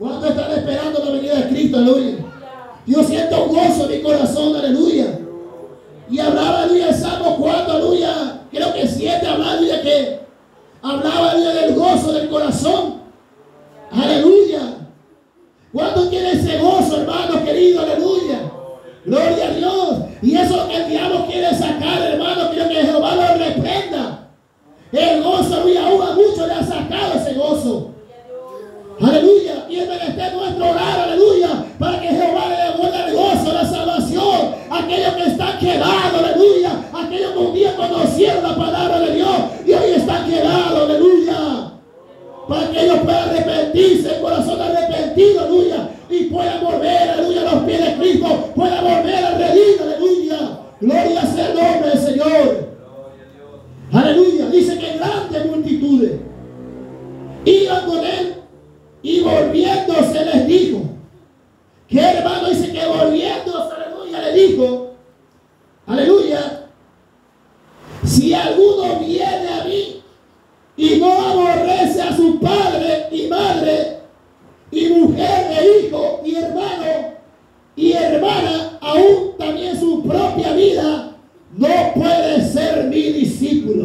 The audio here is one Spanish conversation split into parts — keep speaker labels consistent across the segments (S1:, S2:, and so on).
S1: ¿Cuántos están esperando la venida de Cristo? Aleluya. Yo siento gozo en mi corazón, aleluya. Y hablaba, aleluya, el Salmo 4, aleluya, creo que 7, hablaba, aleluya, que hablaba, aleluya, del gozo del corazón. Aleluya. ¿Cuántos quieren ese gozo, hermano querido? Aleluya. Gloria a Dios. Y eso es lo que el diablo quiere sacar, hermano. Quiero que Jehová lo reprenda. El gozo, aleluya, aún a muchos le ha sacado ese gozo. Aleluya. Y es menester nuestro orar, aleluya, para que Jehová le devuelva el gozo, la salvación a aquellos que están quedados, aleluya. Aquellos que un día conocieron la palabra de Dios y hoy están quedados, aleluya. Para que ellos puedan arrepentirse, el corazón arrepentido, aleluya, y puedan volver, aleluya, a los pies de Cristo, puedan volver al redil, aleluya. Gloria sea el nombre del Señor. Aleluya. Dice que grandes multitudes iban con él y volviéndose les dijo. Que hermano, dice que volviéndose, aleluya, le dijo, aleluya, si alguno viene a mí y no aborrece a su padre y madre y mujer e hijo y hermano y hermana, aún también su propia vida, no puede ser mi discípulo.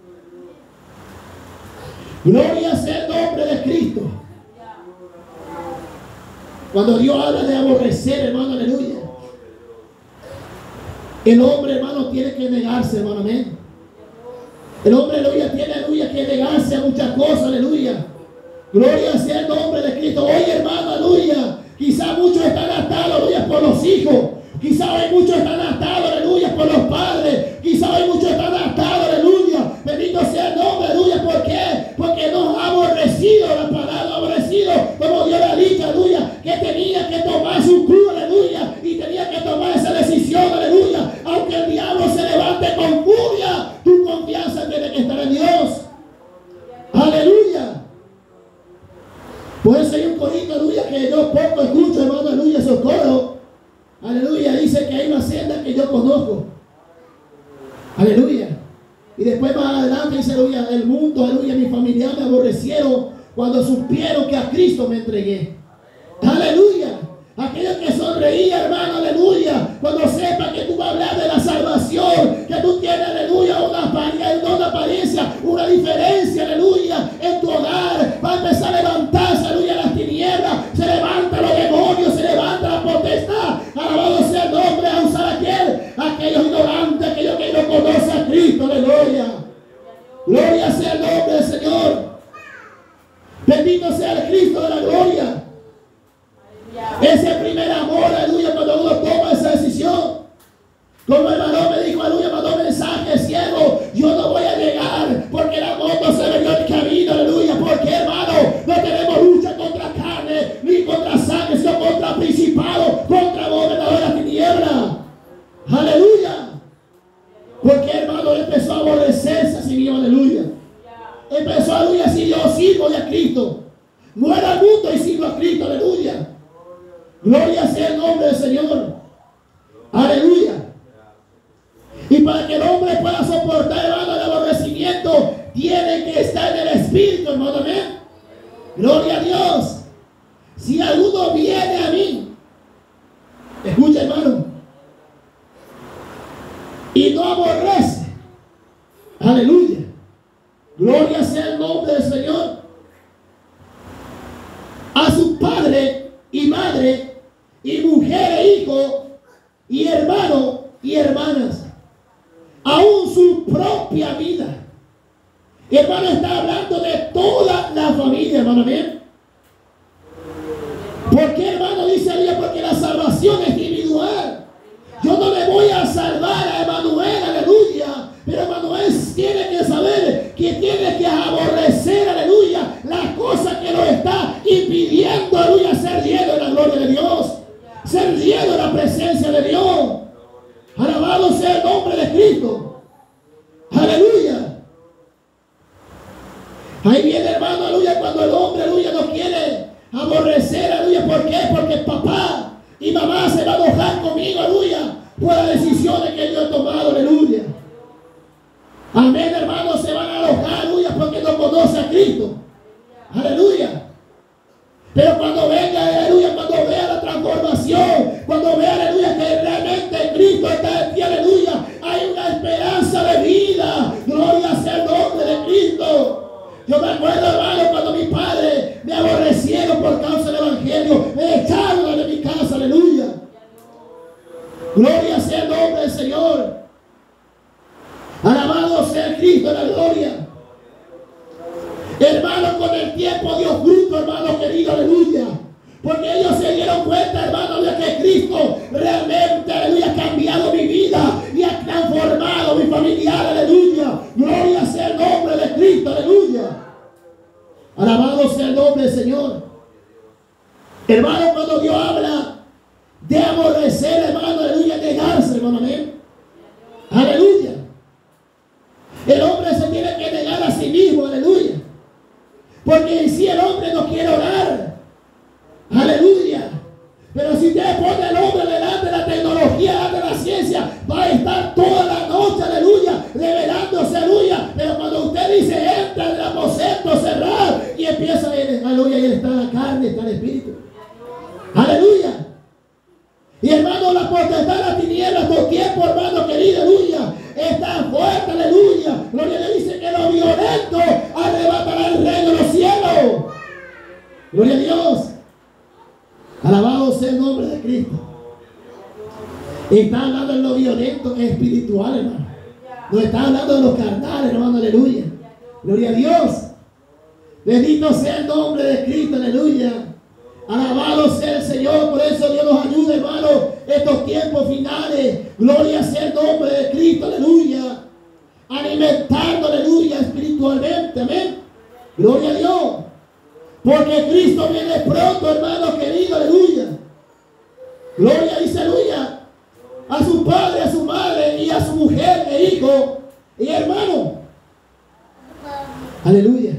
S1: Gloria sea el nombre de Cristo. Cuando Dios habla de aborrecer, hermano, aleluya, el hombre, hermano, tiene que negarse, hermano, amén. El hombre, aleluya, tiene, aleluya, que negarse a muchas cosas, aleluya. Gloria sea el nombre de Cristo. Hoy, hermano, aleluya, quizá muchos están atados, aleluya, por los hijos. Quizá hoy muchos están atados, aleluya, por los padres. Quizá hoy muchos están atados, aleluya. Bendito sea el nombre, aleluya. ¿Por qué? Porque nos ha aborrecido la palabra, aborrecido, como Dios le ha dicho, aleluya, que tenía que tomar su cruz, aleluya, y tenía que tomar esa decisión, aleluya. Aunque el diablo se levante con furia, tu confianza tiene que estar en Dios. Aleluya. Por eso hay un corito, aleluya, que yo poco escucho, hermano, aleluya, esos coros. Aleluya, dice que hay una senda que yo conozco. Aleluya. Y después más adelante dice, aleluya, el mundo, aleluya, mi familia me aborrecieron cuando supieron que a Cristo me entregué. Aleluya. Aquellos que sonreían, hermano, aleluya, cuando sepa que tú vas a hablar de la salvación, que tú tienes, aleluya, una apariencia, una diferencia, aleluya, en tu hogar, va a empezar a levantarse, aleluya, las tinieblas, se levantan los demonios, se levanta la potestad, alabado sea el nombre, a usar aquellos ignorantes, aquellos que no conocen a Cristo, aleluya. Gloria sea el nombre del Señor. Bendito sea el Cristo de la gloria. Ese primer amor, aleluya, cuando uno toma esa decisión. Como el varón me dijo, aleluya, mandó mensaje, ciego, yo no voy a llegar porque la moto se me dio el camino, aleluya. Porque, hermano, no tenemos lucha contra carne, ni contra sangre, sino contra principados, contra gobernadores de la tiniebla. Aleluya. Porque, hermano, él empezó a aborrecerse a sí mismo, aleluya. Empezó, aleluya, si yo sirvo a Cristo. Muera al mundo y sirvo a Cristo, aleluya. Gloria sea el nombre del Señor. Aleluya. Y para que el hombre pueda soportar, hermano, el aborrecimiento, tiene que estar en el Espíritu, hermano, amén. Gloria a Dios. Si alguno viene a mí, escucha, hermano, y no aborrece, aleluya, gloria sea el nombre del Señor, a su padre y madre y mujer e hijo y hermano y hermanas, aún su propia vida. Y hermano, está hablando de toda la familia, hermano, bien. ¿Por qué, hermano? Dice ella, porque la salvación es individual. Yo no le voy a salvar a Emanuel, aleluya. Pero Emanuel tiene que saber que tiene que aborrecer, aleluya, las cosas que lo está impidiendo, aleluya, ser lleno de la gloria de Dios, ser lleno de la presencia de Dios. Alabado sea el nombre de Cristo. Aleluya. Ahí viene, hermano, aleluya, cuando el hombre, aleluya, no quiere aborrecer, aleluya. ¿Por qué? Porque papá y mamá se van a enojar conmigo, aleluya, por las decisiones que yo he tomado, aleluya. Amén, hermanos, se van a enojar, aleluya, porque no conoce a Cristo. Aleluya. Pero cuando venga, aleluya, cuando vea la transformación, cuando vea, aleluya, que realmente Cristo está en ti, aleluya, hay una esperanza de vida. Gloria sea el nombre de Cristo. Yo me acuerdo, hermano, cuando mis padres me aborrecieron por causa del evangelio, me echaron de mi casa, aleluya. Gloria sea el nombre del Señor. Alabado sea Cristo en la gloria. Hermano, con el tiempo dio fruto, hermano querido, aleluya. Porque ellos se dieron cuenta, hermano, de que Cristo realmente, aleluya, ha cambiado mi vida y ha transformado mi familiar, aleluya. Gloria sea el nombre de Cristo, aleluya. Alabado sea el nombre del Señor. Hermano, cuando Dios habla de aborrecer, hermano, aleluya, negarse, hermano, amén. Aleluya. El hombre se tiene que negar a sí mismo, aleluya. Porque en sí el hombre no quiere orar. Aleluya. Pero si usted pone al hombre delante de la tecnología, delante de la ciencia, va a estar toda la noche, aleluya, revelándose, aleluya. Pero cuando usted dice, entra en el aposento cerrado y empieza a ir, aleluya, y está la carne, está el espíritu. Aleluya. Y hermano, la potestad de la tiniebla, tu tiempo, hermano querido, aleluya, está fuerte, aleluya. Gloria le dice que los violentos arrebatarán el reino de los cielos. Gloria a Dios. Alabado sea el nombre de Cristo. Está hablando de los violentos espirituales, hermano. No está hablando de los carnales, hermano, aleluya. Gloria a Dios. Bendito sea el nombre de Cristo, aleluya. Alabado sea el Señor. Por eso Dios nos ayude, hermano, estos tiempos finales. Gloria sea el nombre de Cristo, aleluya. Alimentando, aleluya, espiritualmente, amén. Gloria a Dios. Porque Cristo viene pronto, hermano querido, aleluya. Gloria, dice, aleluya, a su padre, a su madre y a su mujer e hijo y hermano. Aleluya.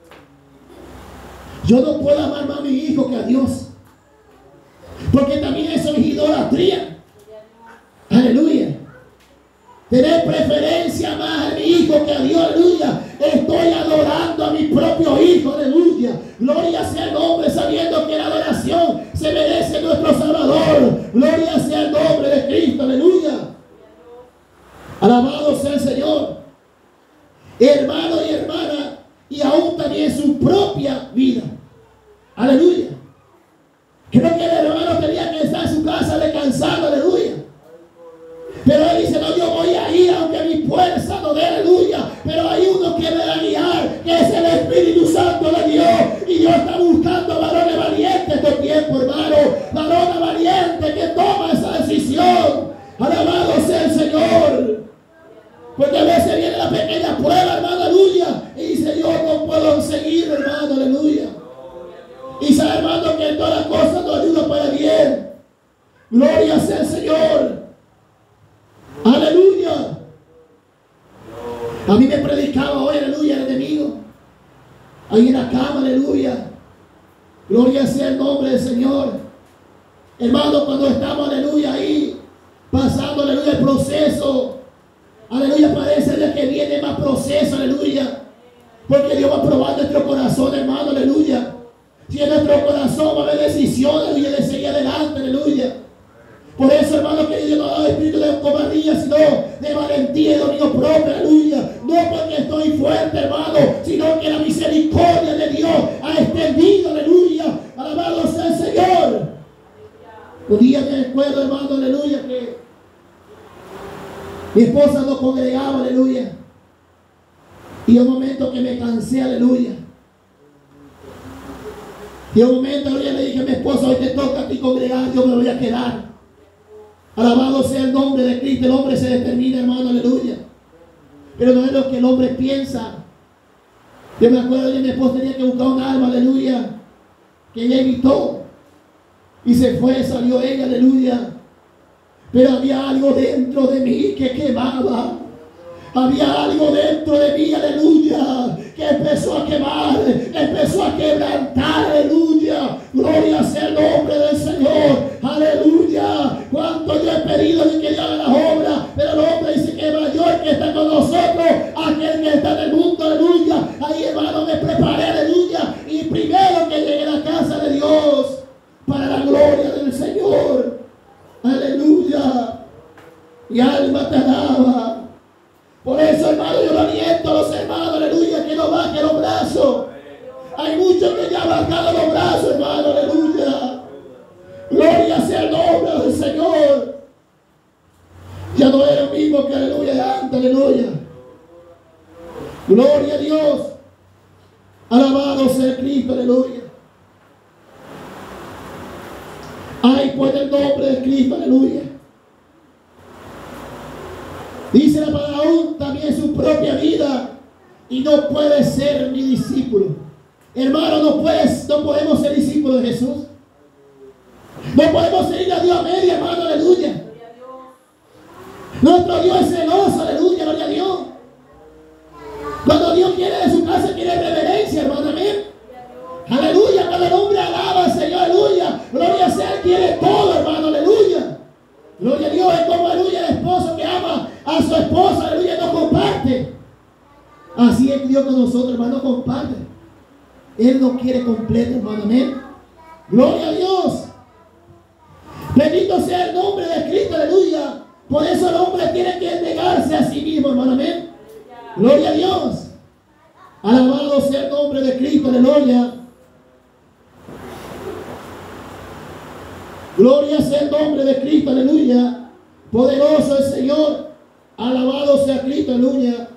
S1: Yo no puedo amar más a mi hijo que a Dios. Porque también eso es idolatría. Aleluya. Tener preferencia más a mi hijo que a Dios, aleluya. Estoy adorando a mi propio hijo, aleluya. Gloria sea el nombre, sabiendo que la adoración se merece nuestro Salvador. Gloria sea el nombre de Cristo, aleluya. Alabado sea el Señor. Hermano y hermana, y aún también su propia vida. Aleluya. Creo que el hermano tenía que estar en su casa descansando, aleluya. Pero él dice, no, yo voy a ir aunque mi fuerza no dé, aleluya. Pero hay uno que me va a guiar, que es el Espíritu Santo de Dios. Y Dios está buscando varones valientes este tiempo, hermano. Varones valientes que toma esa decisión. Alabado sea el Señor. Porque a veces viene la pequeña prueba, hermano, aleluya. Y dice, yo no puedo seguir, hermano, aleluya. Y sabe, hermano, que en todas las cosas nos ayuda para bien. Gloria sea el Señor. Aleluya. A mí me predicaba hoy, aleluya, el enemigo. Ahí en la cama, aleluya. Gloria sea el nombre del Señor. Hermano, cuando estamos, aleluya, ahí, pasando, aleluya, el proceso. Aleluya, parece que viene más proceso, aleluya. Porque Dios va a probar nuestro corazón, hermano, aleluya. Si en nuestro corazón va a haber decisión, aleluya, de seguir adelante, aleluya. Por eso, hermano querido, no ha dado espíritu de cobardía, sino de valentía y dominio propio, aleluya. No porque estoy fuerte, hermano, sino que la misericordia de Dios ha extendido, aleluya. Alabado sea el Señor. Un día me recuerdo, hermano, aleluya, que mi esposa no congregaba, aleluya. Y un momento que me cansé, aleluya. Y un momento, aleluya, le dije a mi esposa, hoy te toca a ti congregar, yo me voy a quedar. Alabado sea el nombre de Cristo. El hombre se determina, hermano, aleluya. Pero no es lo que el hombre piensa. Yo me acuerdo que mi esposa tenía que buscar un alma, aleluya, que ella evitó. Y se fue, salió ella, aleluya. Pero había algo dentro de mí que quemaba. Había algo dentro de mí, aleluya, que empezó a quemar, empezó a quebrantar, aleluya. Gloria sea el nombre del Señor, aleluya. Cuánto yo he pedido de que Dios haga las obras, pero el hombre dice que mayor que está con nosotros, aquel que está en el mundo, aleluya. Ahí, hermano, me preparé, aleluya. Y primero que llegué a la casa de Dios, del Señor. Aleluya. Mi alma te alaba. Por eso, hermano, yo lo aliento a los hermanos, aleluya, que no bajen los brazos. Hay muchos que ya han bajado los brazos, hermano, aleluya. Gloria sea el nombre del Señor. Ya no era el mismo que aleluya antes, aleluya. Gloria a Dios. Alabado sea Cristo, aleluya. Ay, pues el nombre de Cristo, aleluya. Dice la palabra, aún también su propia vida, y no puede ser mi discípulo. Hermano, no podemos ser discípulos de Jesús. No podemos seguir a Dios a media, hermano, aleluya. Nuestro Dios es celoso, aleluya, gloria a Dios. Cuando Dios quiere de su casa, quiere reverencia, hermano, amén. Aleluya, cuando el hombre alaba al Señor, aleluya. Gloria sea, Él quiere todo, hermano, aleluya. Gloria a Dios, es como, aleluya, el esposo que ama a su esposa, aleluya, no comparte. Así es Dios con nosotros, hermano, comparte. Él nos quiere completo, hermano, amén. Gloria a Dios. Bendito sea el nombre de Cristo, aleluya. Por eso el hombre tiene que negarse a sí mismo, hermano, amén. Gloria a Dios. Alabado sea el nombre de Cristo, aleluya. Gloria sea el nombre de Cristo, aleluya. Poderoso el Señor. Alabado sea Cristo, aleluya.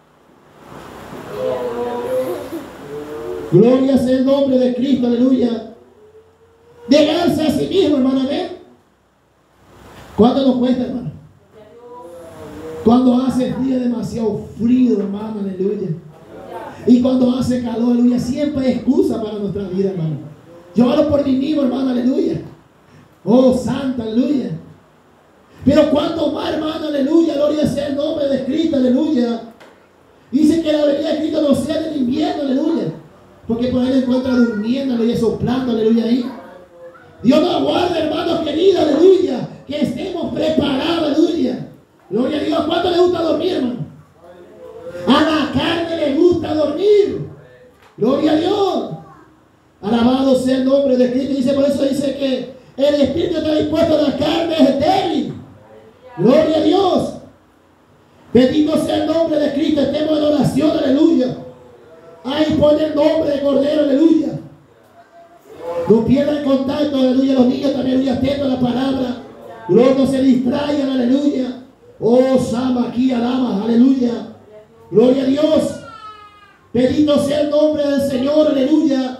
S1: Gloria sea el nombre de Cristo, aleluya. Negarse a sí mismo, hermano, amén. ¿Cuánto nos cuesta, hermano? Cuando hace frío, demasiado frío, hermano, aleluya. Y cuando hace calor, aleluya, siempre hay excusa para nuestra vida, hermano. Yo hablo por mí mismo, hermano, aleluya. Oh, santa, aleluya. Pero cuando más, hermano, aleluya, gloria sea el nombre de Cristo, aleluya. Dice que la venida de Cristo no sea del invierno, aleluya. Porque por ahí lo encuentra durmiendo, aleluya, soplando, aleluya, ahí. Dios nos aguarde, hermanos queridos, aleluya. Que estemos preparados, aleluya. Gloria a Dios. ¿Cuánto le gusta dormir, hermano? A la carne le gusta dormir. Gloria a Dios. Alabado sea el nombre de Cristo. Dice, por eso dice que el espíritu está dispuesto, la carne es débil. Gloria a Dios. Bendito sea el nombre de Cristo. Estemos en oración, aleluya. Ahí pone el nombre de Cordero, aleluya. No pierdan contacto, aleluya. Los niños también, aleluya, atentos a la palabra. Luego no se distraigan, aleluya. Oh, Sama, aquí, alama, aleluya. Gloria a Dios. Bendito sea el nombre del Señor, aleluya.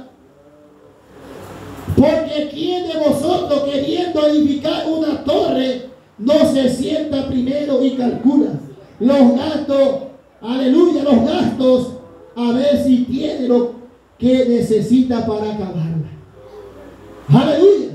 S1: Porque ¿quién de vosotros, queriendo edificar una torre, no se sienta primero y calcula los gastos, aleluya, los gastos, a ver si tiene lo que necesita para acabarla? Aleluya.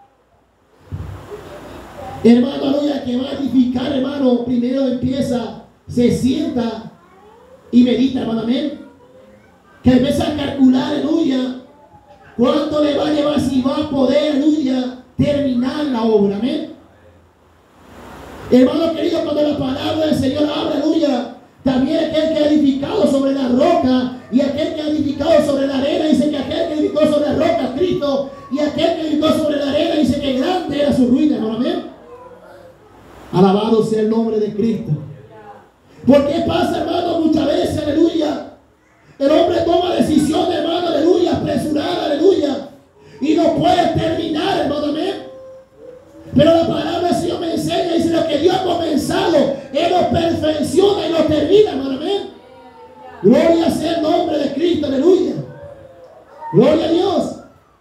S1: Hermano, aleluya, que va a edificar, hermano, primero empieza, se sienta y medita, hermano, amén. Que empieza a calcular, aleluya, cuánto le va a llevar, si va a poder, aleluya, terminar la obra, amén. Hermano querido, cuando la palabra del Señor habla, aleluya, también aquel que ha edificado sobre la roca y aquel que ha edificado sobre la arena, dice que aquel que edificó sobre la roca, Cristo, y aquel que edificó sobre la arena, dice que grande era su ruina, hermano, amén. Alabado sea el nombre de Cristo. ¿Por qué pasa, hermano? Muchas veces, aleluya, el hombre toma decisiones, hermano, aleluya, apresurada, aleluya, y no puede terminar, hermano, amén. Pero la palabra del Señor me enseña, dice, lo que Dios ha comenzado, Él lo perfecciona y lo termina, hermano, amén. Gloria sea el nombre de Cristo, aleluya. Gloria a Dios.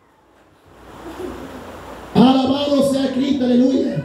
S1: Alabado sea Cristo, aleluya.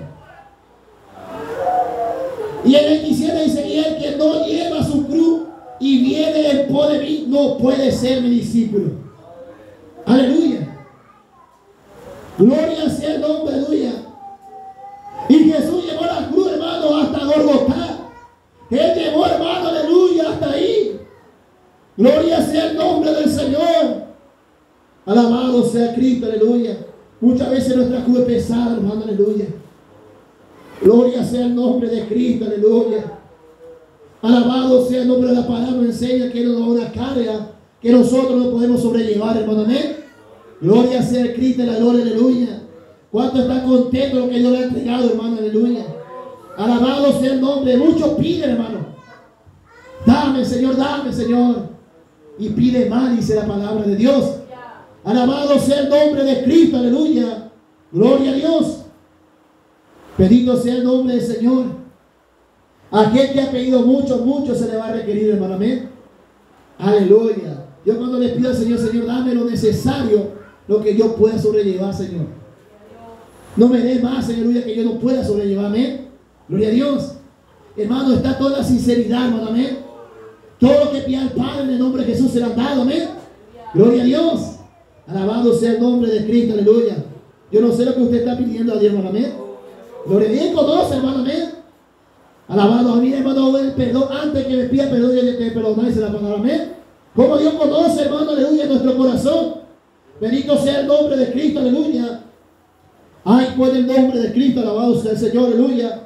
S1: Y el 27 dice, y el que no lleva su cruz y viene en pos de mí, no puede ser mi discípulo. Aleluya. Gloria sea el nombre, aleluya. Y Jesús llevó la cruz, hermano, hasta Golgotá. Él llevó, hermano, aleluya, hasta ahí. Gloria sea el nombre del Señor. Alabado sea Cristo, aleluya. Muchas veces nuestra cruz es pesada, hermano, aleluya. Gloria sea el nombre de Cristo, aleluya. Alabado sea el nombre de la palabra. Enseña que nos da una carga que nosotros no podemos sobrellevar, hermano, amén. Gloria sea Cristo, la gloria, aleluya. ¿Cuánto está contento de lo que Dios le ha entregado, hermano? Aleluya. Alabado sea el nombre. Muchos piden, hermano. Dame, Señor. Y pide más, dice la palabra de Dios. Alabado sea el nombre de Cristo, aleluya. Gloria a Dios. Bendito sea el nombre del Señor. Aquel que ha pedido mucho, mucho se le va a requerir, hermano. Amén. Aleluya. Yo cuando le pido al Señor, Señor, dame lo necesario, lo que yo pueda sobrellevar, Señor. No me dé más, aleluya, que yo no pueda sobrellevar. Amén. Gloria a Dios. Hermano, está toda la sinceridad, hermano. Amén. Todo lo que pida el Padre en el nombre de Jesús se lo han dado. Amén. Gloria a Dios. Alabado sea el nombre de Cristo. Aleluya. Yo no sé lo que usted está pidiendo a Dios, hermano. Amén. Gloria a Dios. Conoce, hermano. Amén. Alabado a mí, hermano. El perdón. Antes que me pida perdón, yo te perdonar, dice la palabra. Amén. Como Dios conoce, hermano. Aleluya. Nuestro corazón. Bendito sea el nombre de Cristo. Aleluya. Ay, pues el nombre de Cristo. Alabado sea el Señor. Aleluya.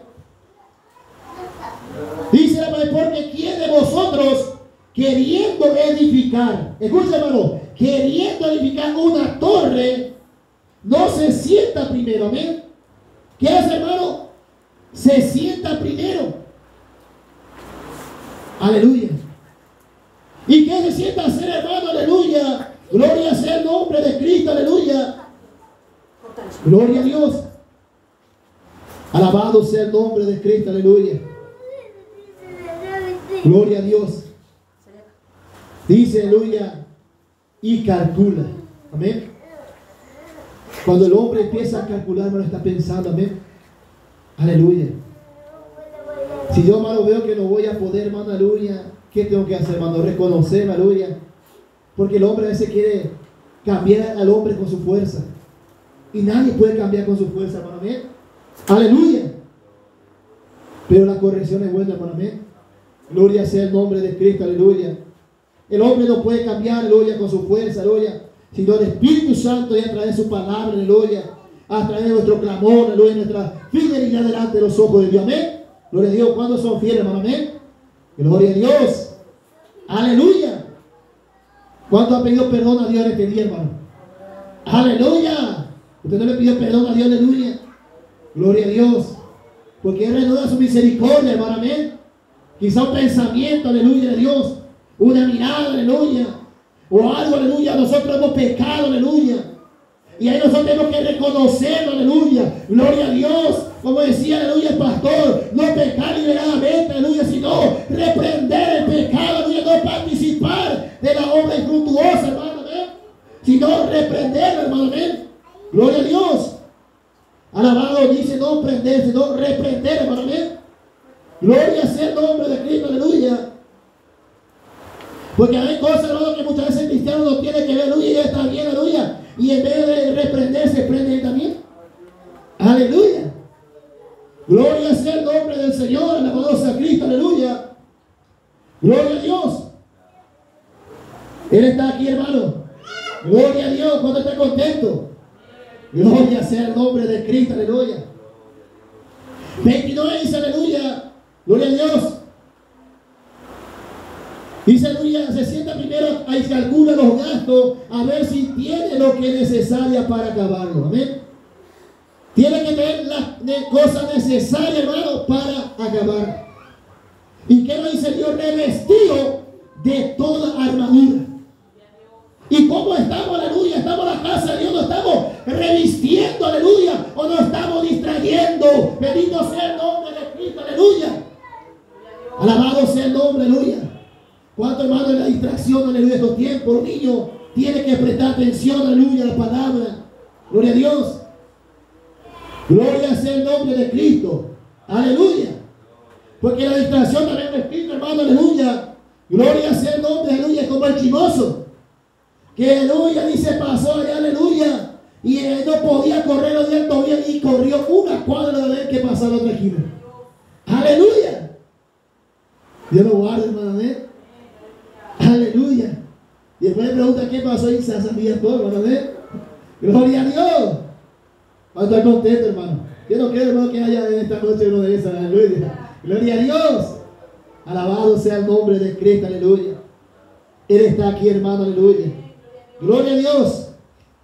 S1: Dice la palabra, porque ¿quién de vosotros queriendo edificar, escucha, hermano, queriendo edificar una torre, no se sienta primero? Amén. ¿Qué hace, hermano? Se sienta primero. Aleluya. ¿Y qué se sienta hacer, hermano? Aleluya. Gloria sea el nombre de Cristo. Aleluya. Gloria a Dios. Alabado sea el nombre de Cristo. Aleluya. Gloria a Dios. Dice, aleluya, y calcula. Amén. Cuando el hombre empieza a calcular, hermano, está pensando, amén. Aleluya. Si yo, hermano, veo que no voy a poder, hermano, aleluya, ¿qué tengo que hacer, hermano? Reconocer, aleluya. Porque el hombre a veces quiere cambiar al hombre con su fuerza. Y nadie puede cambiar con su fuerza, hermano. Amén. Aleluya. Pero la corrección es buena, hermano. Amén. Gloria sea el nombre de Cristo, aleluya. El hombre no puede cambiar, aleluya, con su fuerza, aleluya, sino el Espíritu Santo y a través de su palabra, aleluya, a través de nuestro clamor, aleluya, nuestra fidelidad delante de los ojos de Dios. Amén. Gloria a Dios. ¿Cuándo son fieles, hermano? Amén. Gloria a Dios. Aleluya. ¿Cuánto ha pedido perdón a Dios en este día, hermano? Aleluya. Usted no le pidió perdón a Dios, aleluya. Gloria a Dios. Porque Él renueva su misericordia, hermano. Amén. Quizá un pensamiento, aleluya, de Dios, una mirada, aleluya, o algo, aleluya, nosotros hemos pecado, aleluya, y ahí nosotros tenemos que reconocerlo, aleluya, gloria a Dios, como decía, aleluya, el pastor, no pecar deliberadamente, aleluya, sino reprender el pecado, aleluya, no participar de la obra infructuosa, hermano, amén, sino reprenderlo, hermano, amén, gloria a Dios. Alabado, dice no prender, sino reprender, hermano, amén. Gloria sea el nombre de Cristo, aleluya. Porque hay cosas, hermano, que muchas veces el cristiano no tiene que ver, aleluya, y ya está bien, aleluya. Y en vez de reprender, se prende él también. Aleluya. Gloria sea el nombre del Señor, alabado sea Cristo, aleluya. Gloria a Dios. Él está aquí, hermano. Gloria a Dios, cuando está contento. Gloria sea el nombre de Cristo, aleluya. 29 dice, aleluya. Gloria a Dios. Dice, aleluya, se sienta primero, ahí calcula los gastos, a ver si tiene lo que es necesaria para acabarlo. Amén. Tiene que tener las cosas necesarias, hermano, para acabar. ¿Y qué nos dice Dios? Revestido de toda armadura. ¿Y cómo estamos, aleluya? Estamos en la casa de Dios, nos estamos revistiendo, aleluya, o nos estamos distrayendo. Bendito sea el nombre de Cristo, aleluya. Alabado sea el nombre, aleluya. ¿Cuánto, hermano, en la distracción, aleluya, estos tiempos? Los niños tienen que prestar atención, aleluya, a la palabra. Gloria a Dios. Gloria sea el nombre de Cristo. Aleluya. Porque la distracción también del Espíritu, hermano, aleluya. Gloria sea el nombre, aleluya, como el chimoso. Que, aleluya, dice, pasó allá, aleluya. Y él no podía correr los días todavía y corrió una cuadra de ver que pasaba otra esquina. Aleluya. Dios lo guarde, hermano, ¿eh? Aleluya. Y después le pregunta qué pasó y se sabía todo, hermano, ¿eh? Gloria a Dios. Vamos a estar contentos, hermano. Yo no quiero, hermano, que haya en esta noche uno de esas, aleluya. Gloria a Dios. Alabado sea el nombre de Cristo, aleluya. Él está aquí, hermano, aleluya. Gloria a Dios.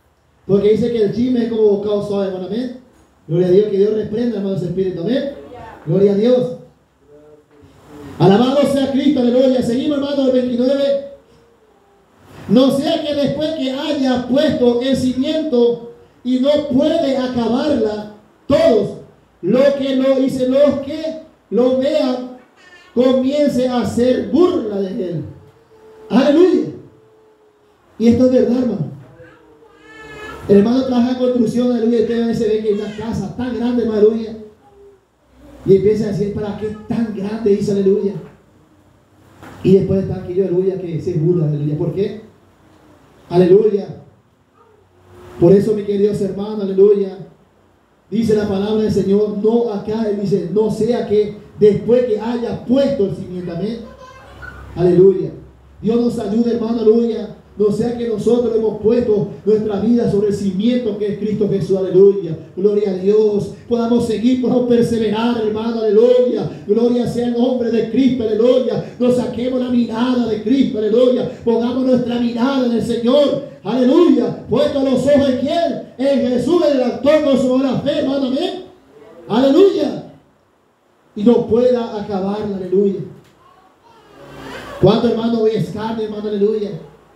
S1: Porque dice que el chisme es como bocado suave, hermano, amén. Gloria a Dios, que Dios reprenda, hermanos, espíritu, amén. Gloria a Dios. Alabado sea Cristo, aleluya. Seguimos, hermano, el 29. No sea que después que haya puesto el cimiento y no puede acabarla, todos los que lo vean comience a hacer burla de él. Aleluya. Y esto es verdad, hermano. El hermano trabaja construcción, aleluya, y usted a veces ve que hay una casa tan grande, aleluya, y empieza a decir, ¿para qué tan grande? Dice, aleluya. Y después está aquello, aleluya, que se burla, aleluya. ¿Por qué? Aleluya. Por eso, mi queridos hermanos, aleluya, dice la palabra del Señor, no acá, él dice, no sea que después que haya puesto el cimiento, amén. Aleluya. Dios nos ayude, hermano, aleluya. No sea que nosotros hemos puesto nuestra vida sobre el cimiento que es Cristo Jesús, aleluya. Gloria a Dios. Podamos seguir, podamos perseverar, hermano, aleluya. Gloria sea el nombre de Cristo, aleluya. Nos saquemos la mirada de Cristo, aleluya. Pongamos nuestra mirada en el Señor, aleluya. Puesto los ojos en quién, en Jesús, el autor con su buena fe, hermano, amén. Aleluya. Y no pueda acabarla, aleluya. ¿Cuánto, hermano, hoy es carne, hermano, aleluya?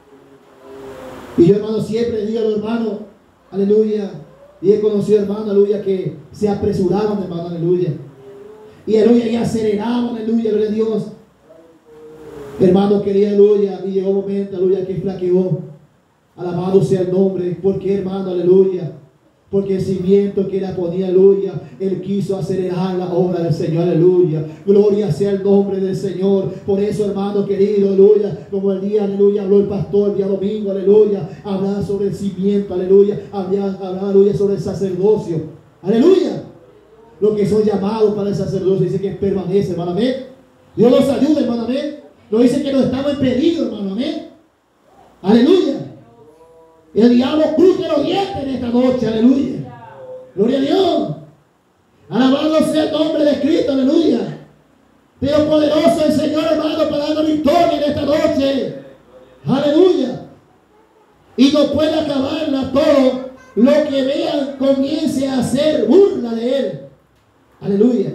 S1: Y yo, hermano, siempre digo a los hermanos, aleluya, y he conocido, hermano, aleluya, que se apresuraban, hermano, aleluya, y aleluya, y aceleraban, aleluya, gloria a Dios, hermano querido, aleluya, y llegó un momento, aleluya, que flaqueó. Alabado sea el nombre. ¿Por qué, hermano? Aleluya. Porque el cimiento que él ponía, aleluya, él quiso acelerar la obra del Señor, aleluya. Gloria sea el nombre del Señor. Por eso, hermano querido, aleluya, como el día, aleluya, habló el pastor el día domingo, aleluya, hablaba sobre el cimiento, aleluya, hablaba, aleluya, sobre el sacerdocio, aleluya. Lo que son llamados para el sacerdocio, dice que permanece, hermano, amén. Dios nos ayude, hermano, amén. No dice que no estamos en peligro, hermano, amén. Aleluya. El diablo cruje los dientes en esta noche, aleluya. Gloria a Dios. Alabado sea el nombre de Cristo, aleluya. Pero poderoso el Señor, hermano, para darnos victoria en esta noche. Aleluya. Y no puede acabarla todo. Lo que vean comience a hacer burla de él. Aleluya.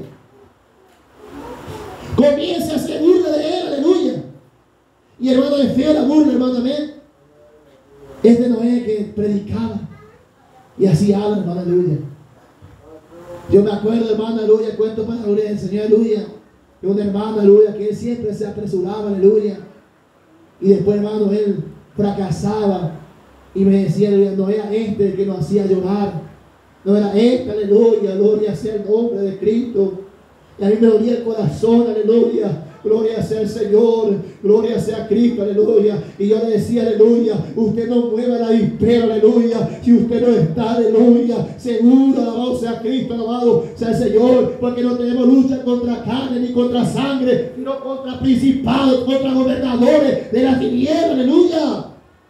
S1: Comience a hacer burla de él, aleluya. Y hermano, es feo la burla, hermano, amén. Este Noé que predicaba y así habla, hermano, aleluya. Yo me acuerdo, hermano, aleluya, cuento para la gloria del Señor, aleluya, de un hermano, aleluya, que él siempre se apresuraba, aleluya, y después, hermano, él fracasaba y me decía, aleluya, no era este el que nos hacía llorar, no era este, aleluya, gloria sea el nombre de Cristo. Y a mí me dolía el corazón, aleluya. Gloria sea el Señor, gloria sea Cristo, aleluya. Y yo le decía, aleluya, usted no mueva la dispera, aleluya. Si usted no está, aleluya, seguro, alabado sea Cristo, alabado sea el Señor. Porque no tenemos lucha contra carne ni contra sangre, sino contra principados, contra gobernadores de la tiniebla, aleluya.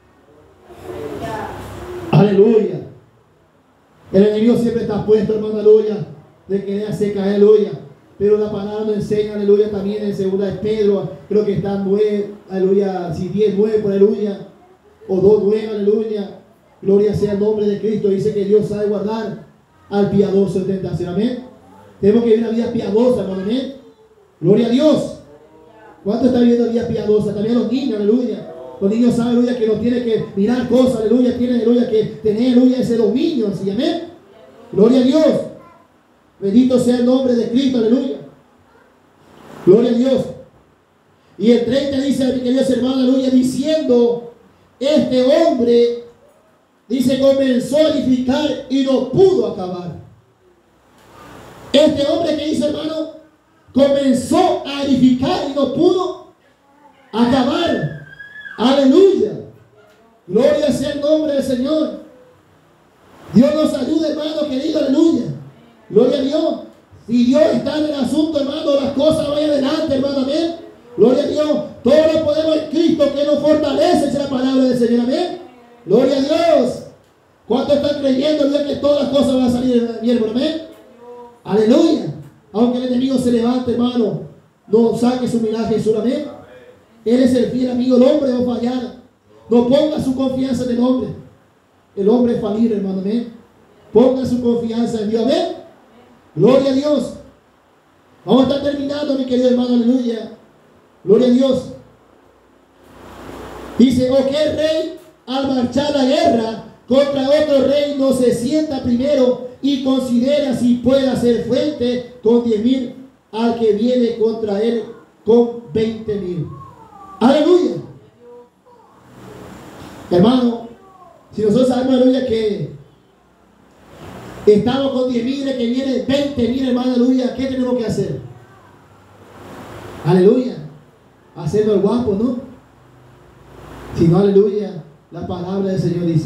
S1: Aleluya. El enemigo siempre está puesto, hermano, aleluya, de querer hacer caer, aleluya. Pero la palabra nos enseña, aleluya, también en segunda de Pedro, creo que está 9, aleluya, si 10, 9, por aleluya, o 2, 9, aleluya. Gloria sea el nombre de Cristo. Dice que Dios sabe guardar al piadoso en tentación, amén. Tenemos que vivir una vida piadosa, hermano, amén. Gloria a Dios. ¿Cuánto está viviendo vida piadosa? También los niños, aleluya. Los niños saben, aleluya, que no tienen que mirar cosas, aleluya, tienen, aleluya, que tener, aleluya, ese dominio, así, amén. Gloria a Dios. Bendito sea el nombre de Cristo, aleluya. Gloria a Dios. Y el 30 dice, mi queridos hermanos, aleluya, diciendo, este hombre, dice, comenzó a edificar y no pudo acabar. Este hombre que hizo, hermano, comenzó a edificar y no pudo acabar. Aleluya. Gloria sea el nombre del Señor. Dios nos ayude, hermano querido, aleluya. Gloria a Dios. Si Dios está en el asunto, hermano, las cosas vayan adelante, hermano, amén. Gloria a Dios. Todo lo podemos en Cristo que nos fortalece, es la palabra del Señor, amén. Gloria a Dios. ¿Cuántos están creyendo, aleluya, que todas las cosas van a salir bien, amén? Aleluya. Aunque el enemigo se levante, hermano, no saque su mirada a Jesús, amén. Él es el fiel amigo, el hombre va a fallar. No ponga su confianza en el hombre. el hombre es falible, hermano, amén. Ponga su confianza en Dios, amén. Gloria a Dios. Vamos a estar terminando, mi querido hermano, aleluya. Gloria a Dios. Dice, ¿o qué rey al marchar a la guerra contra otro rey no se sienta primero y considera si puede hacer frente con 10,000 al que viene contra él con 20,000? Aleluya. Hermano, si nosotros sabemos, aleluya, que estamos con 10,000, que viene 20,000, hermano, aleluya, ¿qué tenemos que hacer? Aleluya. Hacerlo el guapo, ¿no? Si no, aleluya, la palabra del Señor dice,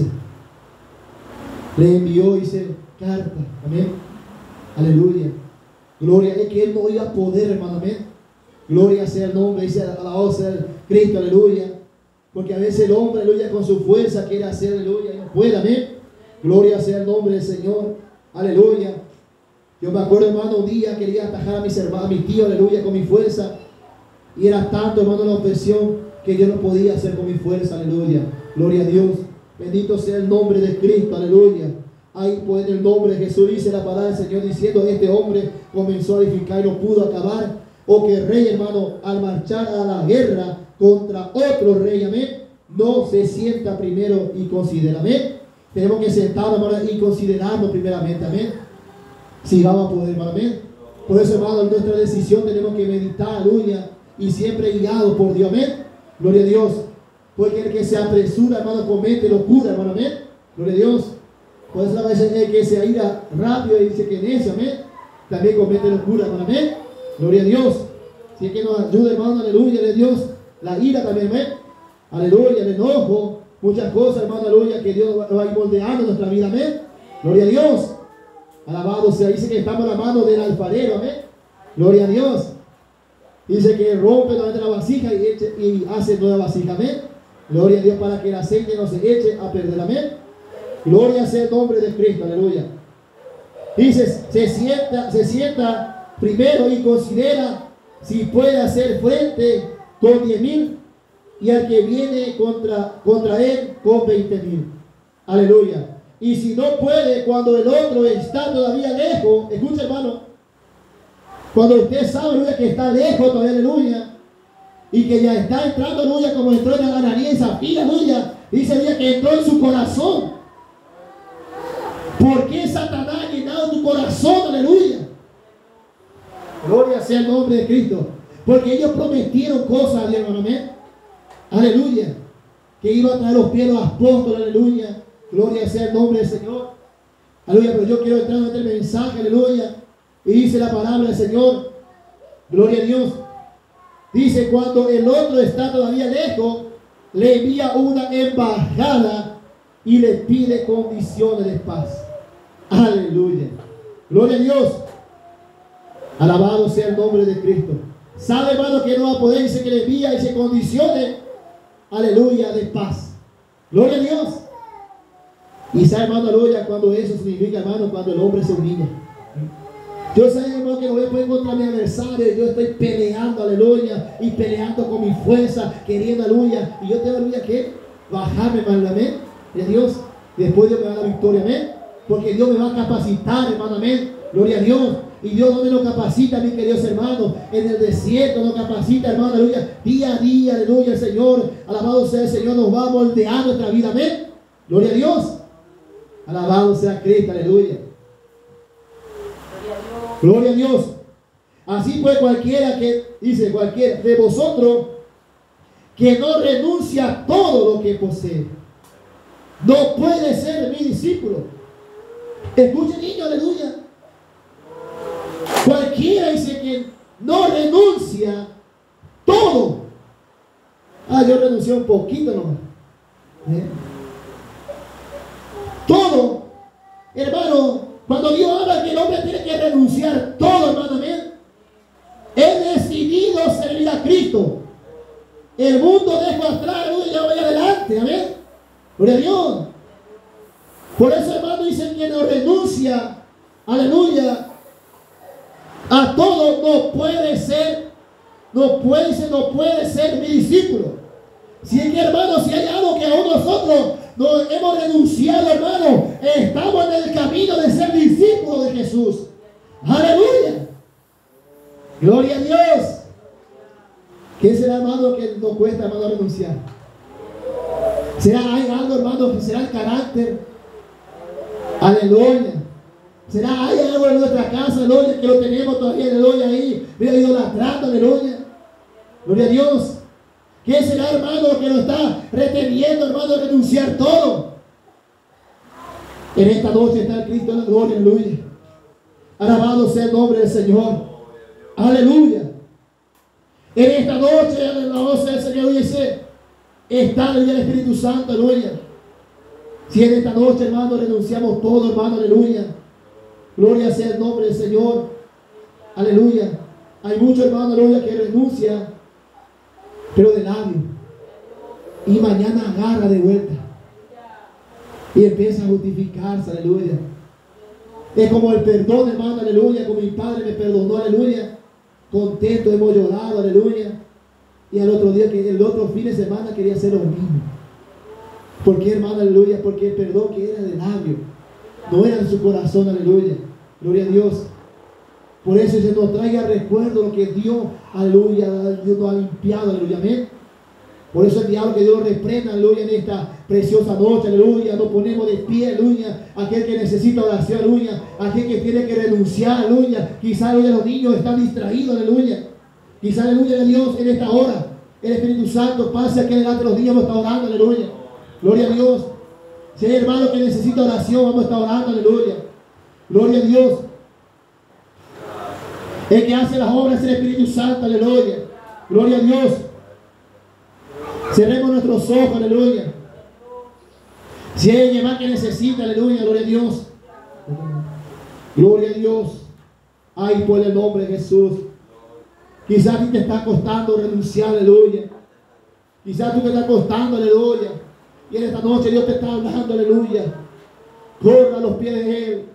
S1: le envió, dice, carta, amén. Aleluya. Gloria, es que él no iba a poder, hermano, amén. Gloria sea el nombre, dice, alabado sea el Cristo, aleluya. Porque a veces el hombre, aleluya, con su fuerza quiere hacer, aleluya, y no puede, amén. Gloria sea el nombre del Señor, aleluya. Yo me acuerdo, hermano, un día quería atajar a mis hermanos, a mi tío, aleluya, con mi fuerza. Y era tanto, hermano, la opresión que yo no podía hacer con mi fuerza, aleluya. Gloria a Dios. Bendito sea el nombre de Cristo, aleluya. Ahí pues en el nombre de Jesús dice la palabra del Señor diciendo, este hombre comenzó a edificar y no pudo acabar. O que el rey, hermano, al marchar a la guerra contra otro rey, amén, no se sienta primero y considera, amén. Tenemos que sentarnos, hermano, y considerarnos primeramente, amén. Si vamos a poder, hermano, amén. Por eso, hermano, en nuestra decisión tenemos que meditar, aleluya, y siempre guiados por Dios, amén. Gloria a Dios. Porque el que se apresura, hermano, comete locura, hermano, amén. Gloria a Dios. Por eso a veces el que se ira rápido y dice que necio, amén, también comete locura, hermano, amén. Gloria a Dios. Si es que nos ayuda, hermano, aleluya, de Dios. La ira también, amén. Aleluya, el enojo. Muchas cosas, hermano, aleluya, que Dios va a ir moldeando en nuestra vida, amén. Gloria a Dios. Alabado sea. Dice que estamos en la mano del alfarero, amén. Gloria a Dios. Dice que rompe la vasija y hace nueva vasija, amén. Gloria a Dios, para que el aceite no se eche a perder, amén. Gloria sea el nombre de Cristo, aleluya. Dice, se sienta primero y considera si puede hacer frente con 10,000 y al que viene contra él con 20,000. Aleluya. Y si no puede, cuando el otro está todavía lejos, escucha, hermano, cuando usted sabe, aleluya, que está lejos todavía, aleluya, y que ya está entrando, aleluya, como entró en Ananías y Zafira, aleluya, dice, aleluya, que entró en su corazón. ¿Por qué Satanás ha llenado tu corazón, aleluya? Gloria sea el nombre de Cristo. Porque ellos prometieron cosas a Dios, hermano, amén. Aleluya. Que iba a traer los pies a los apóstoles, aleluya. Gloria sea el nombre del Señor. Aleluya, pero yo quiero entrar en este mensaje, aleluya. Y dice la palabra del Señor. Gloria a Dios. Dice, cuando el otro está todavía lejos, le envía una embajada y le pide condiciones de paz. Aleluya. Gloria a Dios. Alabado sea el nombre de Cristo. Sabe, hermano, que no va a poder, dice que le envía y se condicione, aleluya, de paz. Gloria a Dios. Y sabe, hermano, aleluya, cuando eso significa, hermano, cuando el hombre se humilla. Yo sé, hermano, que no voy a poder contra mi adversario. Yo estoy peleando, aleluya, y peleando con mi fuerza, queriendo, aleluya. Y yo tengo, aleluya, que bajarme, hermano, amén, de Dios. Y después Dios me da la victoria, amén. Porque Dios me va a capacitar, hermano, amén. Gloria a Dios. Y Dios, ¿dónde nos capacita, mis queridos hermanos? En el desierto nos capacita, hermano, aleluya. Día a día, aleluya, el Señor. Alabado sea el Señor, nos va a moldear nuestra vida, amén. Gloria a Dios. Alabado sea Cristo, aleluya. Gloria a Dios. Así pues, cualquiera de vosotros que no renuncia a todo lo que posee, no puede ser mi discípulo. Escuchen, niño, aleluya. Cualquiera dice que no renuncia todo. Yo renuncié un poquito nomás. Todo. Hermano, cuando Dios habla que el hombre tiene que renunciar todo, hermano, amén. He decidido servir a Cristo. El mundo dejo atrás, aleluya, yo voy adelante, amén. Gloria a Dios. Por eso, hermano, dicen que no renuncia, aleluya, a todo, no puede ser mi discípulo. Si es que, hermano, si hay algo que aún nosotros nos hemos renunciado, hermano. Estamos en el camino de ser discípulos de Jesús. Aleluya. Gloria a Dios. ¿Qué será, hermano, que nos cuesta, hermano, renunciar? ¿Hay algo, hermano, que será el carácter? Aleluya. ¿Hay algo en nuestra casa, aleluya, que lo tenemos todavía, aleluya, ahí, mira, idolatrando, aleluya? Gloria a Dios. ¿Qué será, hermano, que nos está reteniendo, hermano, a renunciar todo? En esta noche está el Cristo de la gloria, aleluya. Alabado sea el nombre del Señor. Aleluya. En esta noche, alabado sea el Señor, dice, está el Espíritu Santo, aleluya. Si en esta noche, hermano, renunciamos todo, hermano, aleluya. Gloria sea el nombre del Señor. Aleluya. Hay muchos, hermano, aleluya, que renuncia, pero de labio. Y mañana agarra de vuelta. Y empieza a justificarse, aleluya. Es como el perdón, hermano, aleluya. Como mi padre me perdonó, aleluya. Contento, hemos llorado, aleluya. Y al otro día, el otro fin de semana quería hacer lo mismo. ¿Por qué, hermano, aleluya? Porque el perdón que era de labio no era en su corazón, aleluya. Gloria a Dios. Por eso se nos traiga recuerdo lo que Dios, aleluya, Dios nos ha limpiado, aleluya, amén. Por eso el diablo, que Dios lo reprenda, aleluya, en esta preciosa noche, aleluya. Nos ponemos de pie, aleluya. Aquel que necesita oración, aleluya. Aquel que tiene que renunciar, aleluya. Quizás, aleluya, los niños están distraídos, aleluya. Quizás, aleluya, de Dios en esta hora, el Espíritu Santo pase aquí delante de los niños, vamos a estar orando, aleluya. Gloria a Dios. Si hay hermano que necesita oración, vamos a estar orando, aleluya. Gloria a Dios. El que hace las obras es el Espíritu Santo, aleluya. Gloria a Dios. Cerremos nuestros ojos, aleluya. Si hay alguien más que necesita, aleluya, gloria a Dios. Gloria a Dios. Ay, por el nombre de Jesús. Quizás a ti te está costando renunciar, aleluya. Quizás tú te está costando, aleluya. Y en esta noche Dios te está hablando, aleluya. Corra a los pies de Él.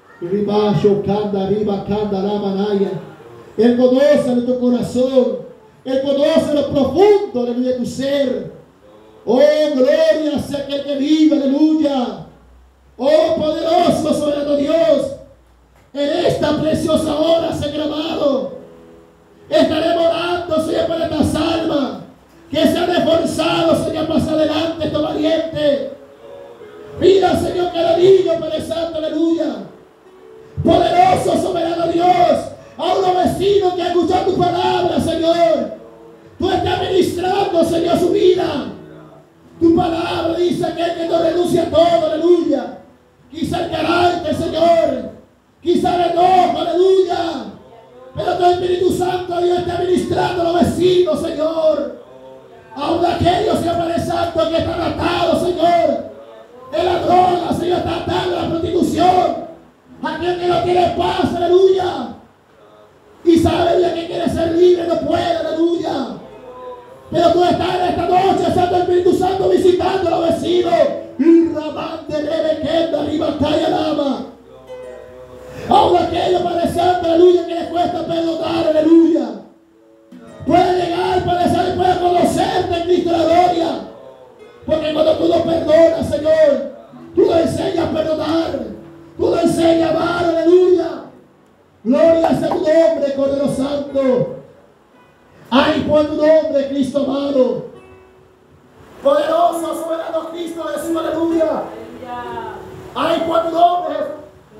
S1: Él conoce nuestro corazón. Él conoce lo profundo, aleluya, de tu ser. Oh, gloria sea aquel que vive, aleluya. Oh, poderoso soberano Dios. En esta preciosa hora, Señor amado, estaremos orando, Señor, por estas almas que se han esforzado, Señor, más adelante, estos valientes. Mira, Señor, cada niño, Padre Santo, aleluya. Poderoso, soberano Dios, a unos vecinos que han escuchado tu palabra, Señor. Tú estás ministrando, Señor, su vida. Tu palabra dice que no renuncia a todo, aleluya. Quizá el carácter, Señor. Quizá el enojo, aleluya. Pero tu Espíritu Santo, Dios, está ministrando a los vecinos, Señor. Aún aquellos, Señor Padre Santo, que están atados, Señor, de la droga, Señor, está atado a la prostitución. Aquel que no tiene paz, aleluya. Y sabe ya que quiere ser libre, no puede, aleluya. Pero tú estás en esta noche, Santo Espíritu Santo, visitando a los vecinos. Y ramante, rebequenda, ribataya, lama. Aún aquellos, Padre Santo, aleluya, que les cuesta perdonar, aleluya. Puede llegar, Padre Santo, puede conocerte en Cristo de la gloria. Porque cuando tú lo perdonas, Señor, tú lo enseñas a perdonar. Tú lo enseñas a amar, aleluya. Gloria sea tu nombre, Cordero Santo. Ay, por tu nombre, Cristo amado. Poderoso, soberano Cristo Jesús, aleluya. Ay, por tu nombre.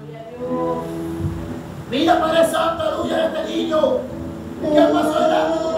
S1: Mira, Padre Santo, aleluya, este niño que pasó delante de